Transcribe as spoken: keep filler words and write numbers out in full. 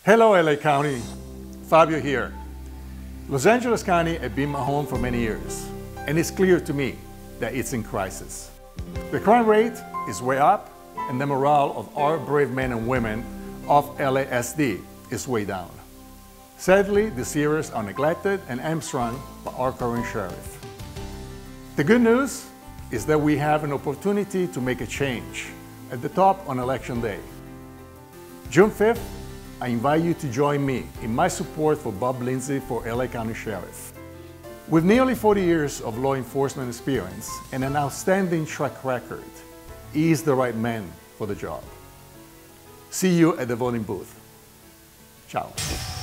Hello, L A County. Fabio here. Los Angeles County has been my home for many years, and it's clear to me that it's in crisis. The crime rate is way up, and the morale of our brave men and women of L A S D is way down. Sadly, these areas are neglected and hamstrung by our current sheriff. The good news is that we have an opportunity to make a change at the top on Election Day. June fifth, I invite you to join me in my support for Bob Lindsey for L A County Sheriff. With nearly forty years of law enforcement experience and an outstanding track record, he is the right man for the job. See you at the voting booth. Ciao.